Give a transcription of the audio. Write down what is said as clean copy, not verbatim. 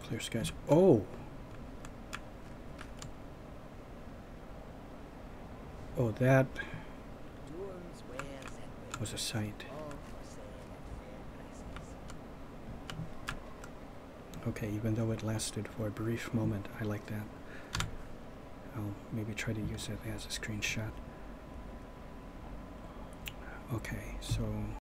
Clear skies. Oh! Oh, that was a sight. Okay, even though it lasted for a brief moment, I like that. I'll maybe try to use it as a screenshot. Okay, so